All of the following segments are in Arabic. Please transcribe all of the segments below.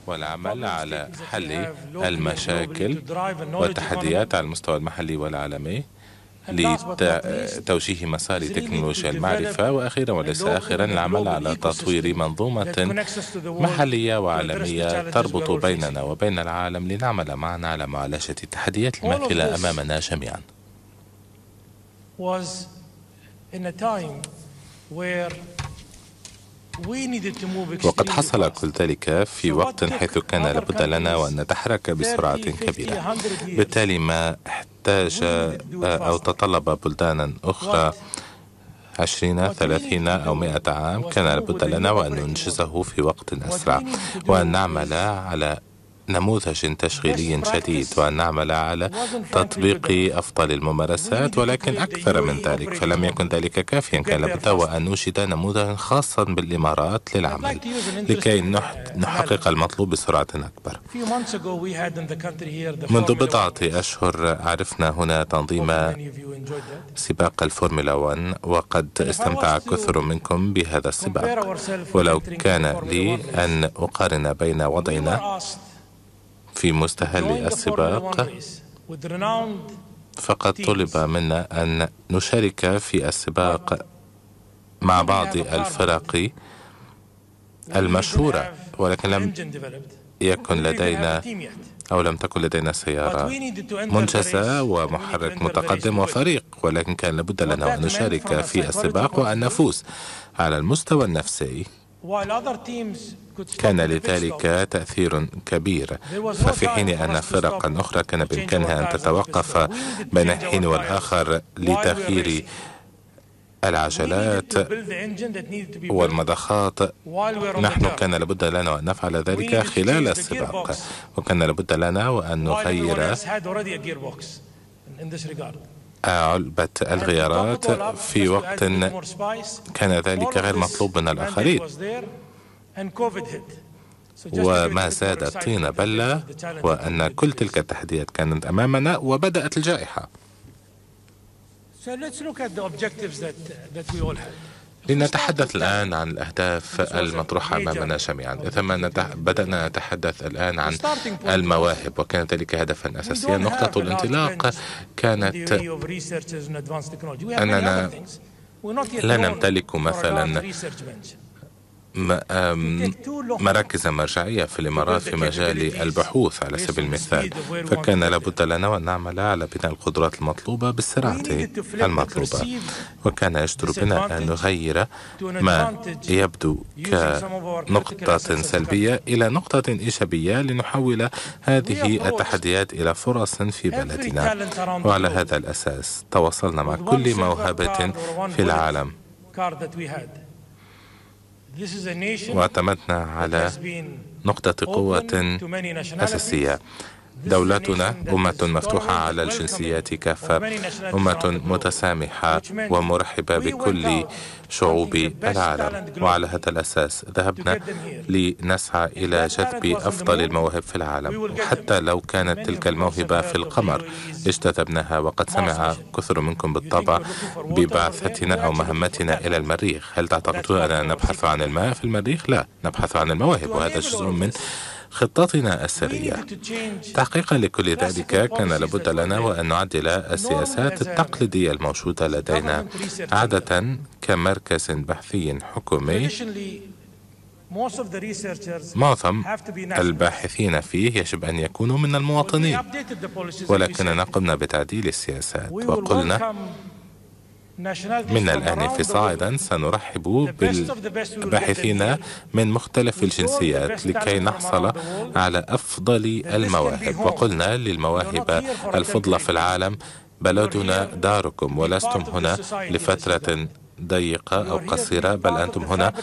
والعمل على حل المشاكل والتحديات على المستوى المحلي والعالمي لتوجيه مسار تكنولوجيا المعرفة. وأخيرا وليس آخرا، العمل على تطوير منظومة محلية وعالمية تربط بيننا وبين العالم لنعمل معا على معالجة التحديات الماثلة أمامنا جميعا. وقد حصل كل ذلك في وقت حيث كان لابد لنا وأن نتحرك بسرعة كبيرة. بالتالي ما احتاج أو تطلب بلدانا أخرى 20 30 أو 100 عام كان لابد لنا وأن ننجزه في وقت أسرع، وأن نعمل على نموذج تشغيلي جديد، وأن نعمل على تطبيق أفضل الممارسات. ولكن أكثر من ذلك، فلم يكن ذلك كافيا، كان لابد وأن نوجد نموذجا خاصا بالإمارات للعمل لكي نحقق المطلوب بسرعة أكبر. منذ بضعة أشهر عرفنا هنا تنظيم سباق الفورمولا 1، وقد استمتع كثر منكم بهذا السباق. ولو كان لي أن أقارن بين وضعنا في مستهل السباق، فقد طلب منا أن نشارك في السباق مع بعض الفرق المشهورة، ولكن لم يكن لدينا أو لم تكن لدينا سيارة منجزة ومحرك متقدم وفريق، ولكن كان لابد لنا أن نشارك في السباق وأن نفوز. على المستوى النفسي كان لذلك تأثير كبير، ففي حين أن فرقا أخرى كان بإمكانها أن تتوقف بين الحين والآخر لتغيير العجلات والمضخات، نحن كان لابد لنا أن نفعل ذلك خلال السباق، وكان لابد لنا وأن نغير علبة الغيارات في وقت كان ذلك غير مطلوب من الآخرين. وما زاد الطين بلة، وأن كل تلك التحديات كانت أمامنا وبدأت الجائحة. لنتحدث الآن عن الأهداف المطروحة أمامنا جميعا. ثم بدأنا نتحدث الآن عن المواهب، وكان ذلك هدفا أساسيا. نقطة الانطلاق كانت أننا لا نمتلك مثلا مراكز مرجعية في الإمارات في مجال البحوث على سبيل المثال، فكان لابد لنا وأن نعمل على بناء القدرات المطلوبة بالسرعة المطلوبة، وكان يجدر بنا أن نغير ما يبدو كنقطة سلبية إلى نقطة إيجابية لنحول هذه التحديات إلى فرص في بلدنا. وعلى هذا الأساس تواصلنا مع كل موهبة في العالم، واعتمدنا على نقطة قوة أساسية. دولتنا أمة مفتوحة على الجنسيات كافة، أمة متسامحة ومرحبة بكل شعوب العالم. وعلى هذا الأساس ذهبنا لنسعى إلى جذب أفضل المواهب في العالم، وحتى لو كانت تلك الموهبة في القمر اجتذبناها. وقد سمع كثر منكم بالطبع ببعثتنا أو مهمتنا إلى المريخ. هل تعتقدون أننا نبحث عن الماء في المريخ؟ لا، نبحث عن المواهب، وهذا جزء من خطتنا السرية. تحقيقا لكل ذلك كان لابد لنا وأن نعدل السياسات التقليدية الموجودة لدينا عادة كمركز بحثي حكومي. معظم الباحثين فيه يجب أن يكونوا من المواطنين، ولكننا قمنا بتعديل السياسات وقلنا من الآن فصاعدا سنرحب بالباحثين من مختلف الجنسيات لكي نحصل على أفضل المواهب. وقلنا للمواهب الفضلى في العالم بلدنا داركم، ولستم هنا لفترة ضيقة أو قصيرة، بل أنتم هنا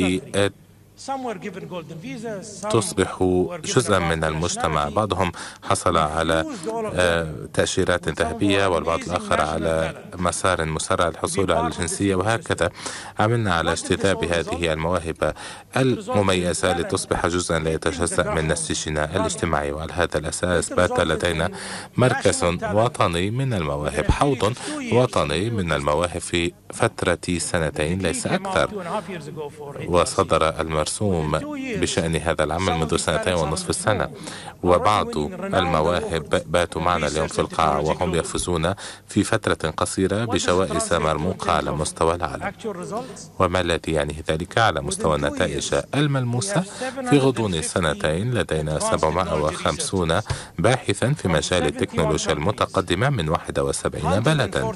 تصبحوا جزءا من المجتمع. بعضهم حصل على تأشيرات ذهبية، والبعض الآخر على مسار مسرع للحصول على الجنسية، وهكذا عملنا على اجتذاب هذه المواهب المميزة لتصبح جزءا لا يتجزأ من نسيجنا الاجتماعي. وعلى هذا الأساس بات لدينا مركز وطني من المواهب، حوض وطني من المواهب في فترة 2 سنين ليس أكثر. وصدر المرجع مرسوم بشأن هذا العمل منذ 2.5 سنة، وبعض المواهب باتوا معنا اليوم في القاعة وهم يفوزون في فترة قصيرة بجوائز مرموقة على مستوى العالم. وما الذي يعني ذلك على مستوى النتائج الملموسة؟ في غضون سنتين لدينا 750 باحثا في مجال التكنولوجيا المتقدمة من 71 بلدا،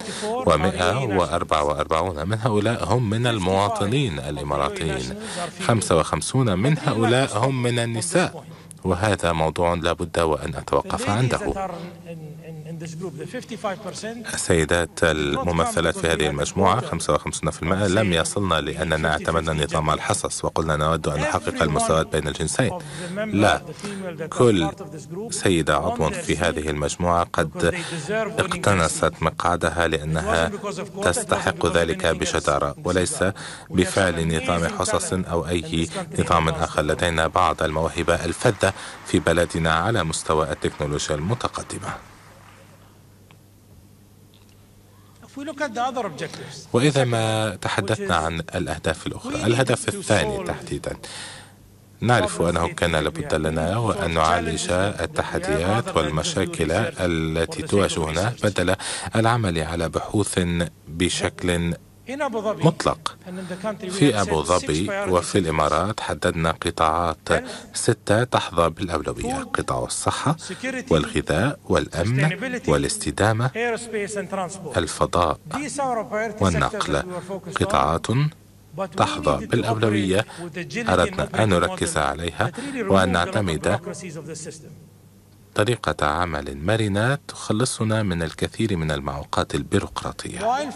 و144 من هؤلاء هم من المواطنين الإماراتيين، 55 من هؤلاء هم من النساء، وهذا موضوع لا بد وأن أتوقف عنده. السيدات الممثلات في هذه المجموعة 55% لم يصلنا لأننا اعتمدنا نظام الحصص وقلنا نود أن نحقق المساواة بين الجنسين. لا، كل سيدة عضو في هذه المجموعة قد اقتنصت مقعدها لأنها تستحق ذلك بجدارة، وليس بفعل نظام حصص أو أي نظام آخر. لدينا بعض المواهب الفذة في بلدنا على مستوى التكنولوجيا المتقدمة. وإذا ما تحدثنا عن الأهداف الأخرى، الهدف الثاني تحديدا، نعرف أنه كان لابد لنا وأن نعالج التحديات والمشاكل التي تواجهنا بدل العمل على بحوث بشكل مطلق. في أبو ظبي وفي الإمارات حددنا قطاعات 6 تحظى بالأولوية: قطاع الصحة والغذاء والأمن والاستدامة، الفضاء والنقل. قطاعات تحظى بالأولوية أردنا أن نركز عليها وأن نعتمد طريقة عمل مرنة تخلصنا من الكثير من المعوقات البيروقراطية.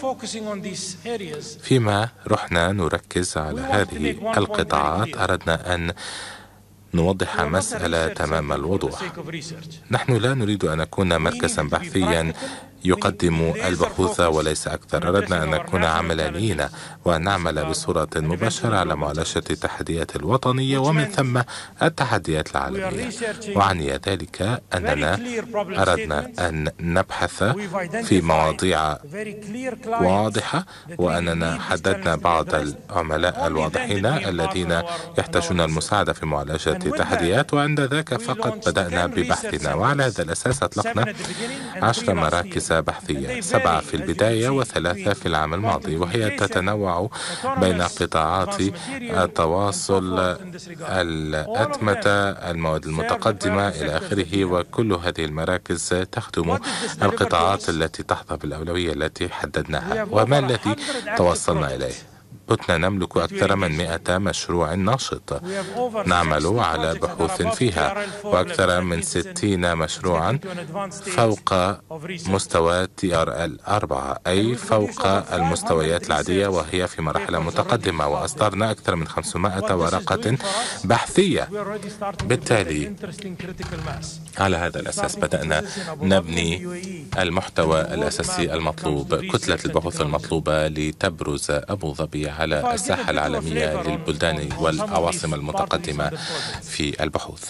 فيما رحنا نركز على هذه القطاعات أردنا أن نوضح مسألة تمام الوضوح. نحن لا نريد أن نكون مركزا بحثيا يقدم البحوث وليس أكثر. أردنا أن نكون عملانيين وأن نعمل بصورة مباشرة على معالجة التحديات الوطنية ومن ثم التحديات العالمية. وعني ذلك أننا أردنا أن نبحث في مواضيع واضحة، وأننا حددنا بعض العملاء الواضحين الذين يحتاجون المساعدة في معالجة التحديات، وعند ذاك فقط بدأنا ببحثنا. وعلى هذا الأساس أطلقنا 10 مراكز بحثية، 7 في البداية و3 في العام الماضي، وهي تتنوع بين قطاعات التواصل، الأتمتة، المواد المتقدمة إلى آخره. وكل هذه المراكز تخدم القطاعات التي تحظى بالأولوية التي حددناها. وما الذي توصلنا إليه؟ كنا نملك أكثر من 100 مشروع ناشط نعمل على بحوث فيها، وأكثر من 60 مشروعا فوق مستوى TRL4، أي فوق المستويات العادية وهي في مرحلة متقدمة. وأصدرنا أكثر من 500 ورقة بحثية. بالتالي على هذا الأساس بدأنا نبني المحتوى الأساسي المطلوب، كتلة البحوث المطلوبة لتبرز أبو ظبي على الساحة العالمية للبلدان والعواصم المتقدمة في البحوث.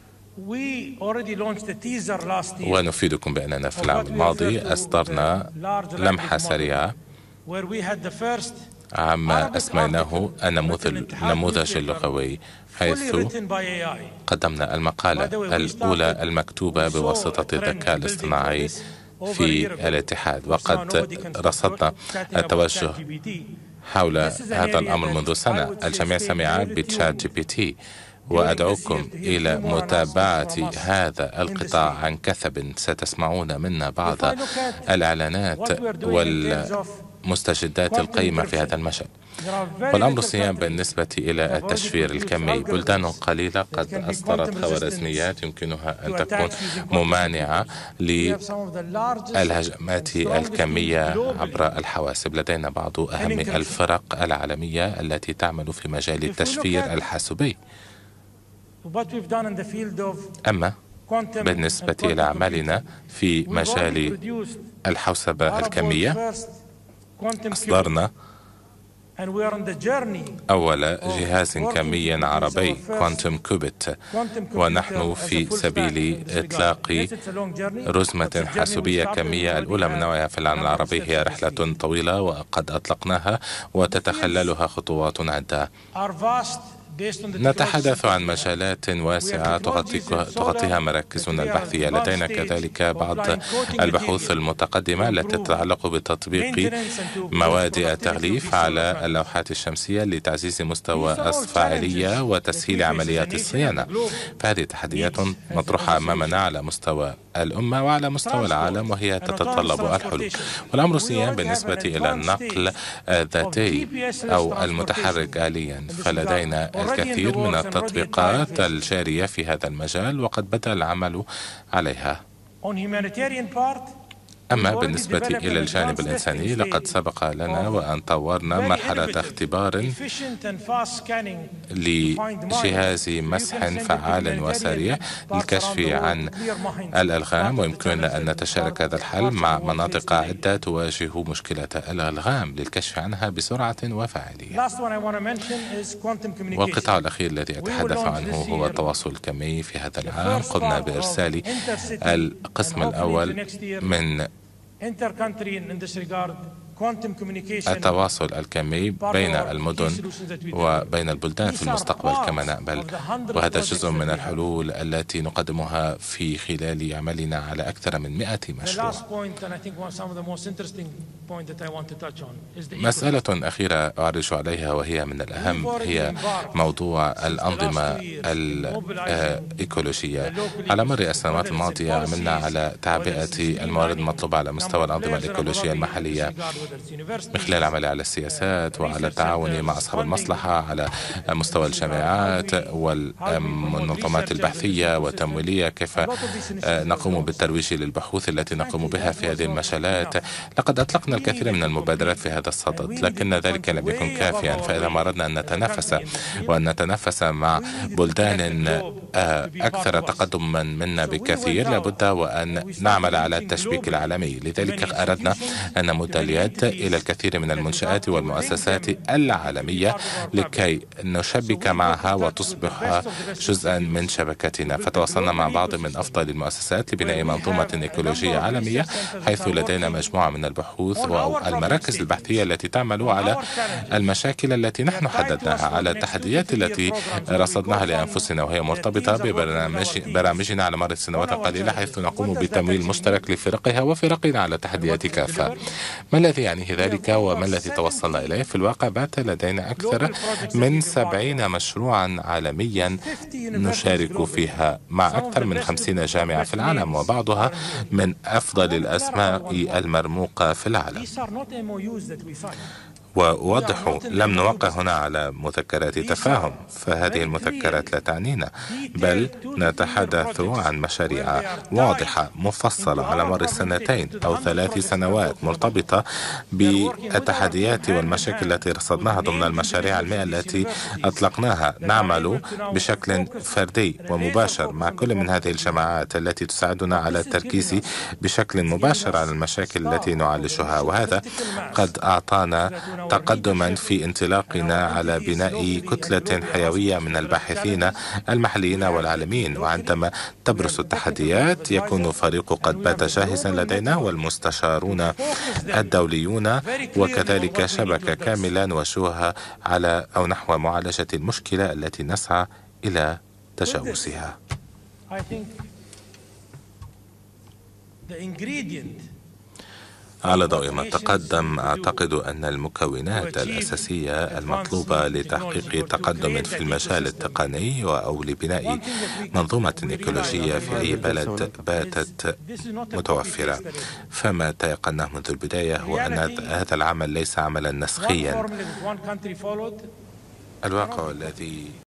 ونفيدكم بأننا في العام الماضي أصدرنا لمحة سريعة عما أسميناه النموذج اللغوي، حيث قدمنا المقالة الأولى المكتوبة بواسطة الذكاء الاصطناعي في الاتحاد، وقد رصدنا التوجه حول هذا الأمر منذ سنة. الجميع سمع بتشات جي بي تي، وأدعوكم إلى متابعة هذا القطاع عن كثب. ستسمعون منا بعض الإعلانات والمستجدات القيمة في هذا المجال. والأمر الصيام بالنسبة إلى التشفير الكمي، بلدان قليلة قد أصدرت خوارزميات يمكنها أن تكون ممانعة للهجمات الكمية عبر الحواسب. لدينا بعض أهم الفرق العالمية التي تعمل في مجال التشفير الحاسوبي. أما بالنسبة إلى أعمالنا في مجال الحوسبة الكمية، أصدرنا أول جهاز كمي عربي كوانتم كوبيت، ونحن في سبيل إطلاق رزمة حاسوبية كمية الأولى من نوعها في العالم العربي. هي رحلة طويلة وقد أطلقناها وتتخللها خطوات عدة. نتحدث عن مجالات واسعة تغطيها مراكزنا البحثية. لدينا كذلك بعض البحوث المتقدمة التي تتعلق بتطبيق مواد التغليف على اللوحات الشمسية لتعزيز مستوى الفاعلية وتسهيل عمليات الصيانة. فهذه تحديات مطروحة أمامنا على مستوى الأمة وعلى مستوى العالم، وهي تتطلب الحلول. والأمر الثاني بالنسبة إلى النقل الذاتي أو المتحرك آليا، فلدينا الكثير من التطبيقات الجارية في هذا المجال وقد بدأ العمل عليها. أما بالنسبة إلى الجانب الإنساني، لقد سبق لنا وأن طورنا مرحلة اختبار لجهاز مسح فعال وسريع للكشف عن الألغام، ويمكننا أن نتشارك هذا الحل مع مناطق عدة تواجه مشكلة الألغام للكشف عنها بسرعة وفاعلية. والقطاع الأخير الذي أتحدث عنه هو التواصل الكمي. في هذا العام قمنا بإرسال القسم الأول من التواصل الكمي بين المدن وبين البلدان في المستقبل كما نأمل، وهذا جزء من الحلول التي نقدمها في خلال عملنا على أكثر من 100 مشروع. مسألة أخيرة أعرج عليها وهي من الأهم هي موضوع الأنظمة الإيكولوجية. على مر السنوات الماضية عملنا على تعبئة الموارد المطلوبة على مستوى الأنظمة الإيكولوجية المحلية من خلال العمل على السياسات وعلى التعاون مع أصحاب المصلحة على مستوى الجامعات والمنظمات البحثية والتمويلية، كيف نقوم بالترويج للبحوث التي نقوم بها في هذه المجالات. لقد أطلقنا الكثير من المبادرات في هذا الصدد، لكن ذلك لم يكن كافيا. فإذا ما أردنا أن نتنافس مع بلدان أكثر تقدما منا بكثير، لابد وأن نعمل على التشبيك العالمي. لذلك أردنا أن نمد اليد إلى الكثير من المنشآت والمؤسسات العالمية لكي نشبك معها وتصبح جزءا من شبكتنا. فتواصلنا مع بعض من أفضل المؤسسات لبناء منظومة إيكولوجية عالمية، حيث لدينا مجموعة من البحوث والمراكز البحثية التي تعمل على المشاكل التي نحن حددناها، على التحديات التي رصدناها لأنفسنا، وهي مرتبطة ببرامجنا على مر السنوات القليلة، حيث نقوم بتمويل مشترك لفرقها وفرقنا على تحديات كافة. ما الذي يعنيه ذلك وما الذي توصلنا إليه؟ في الواقع بات لدينا أكثر من 70 مشروعا عالميا نشارك فيها مع أكثر من 50 جامعة في العالم، وبعضها من أفضل الأسماء المرموقة في العالم. وأوضح، لم نوقع هنا على مذكرات تفاهم، فهذه المذكرات لا تعنينا، بل نتحدث عن مشاريع واضحة مفصلة على مر 2 أو 3 سنوات مرتبطة بالتحديات والمشاكل التي رصدناها ضمن المشاريع 100 التي أطلقناها. نعمل بشكل فردي ومباشر مع كل من هذه الجماعات التي تساعدنا على التركيز بشكل مباشر على المشاكل التي نعالجها، وهذا قد أعطانا تقدما في انطلاقنا على بناء كتلة حيوية من الباحثين المحليين والعالميين. وعندما تبرز التحديات يكون فريق قد بات جاهزا لدينا، والمستشارون الدوليون، وكذلك شبكة كاملة نوجهها على أو نحو معالجة المشكلة التي نسعى إلى تجاوزها. على ضوء ما تقدم، أعتقد أن المكونات الأساسية المطلوبة لتحقيق تقدم في المجال التقني أو لبناء منظومة إيكولوجية في أي بلد باتت متوفرة. فما تيقناه منذ البداية هو أن هذا العمل ليس عملا نسخيا. الواقع الذي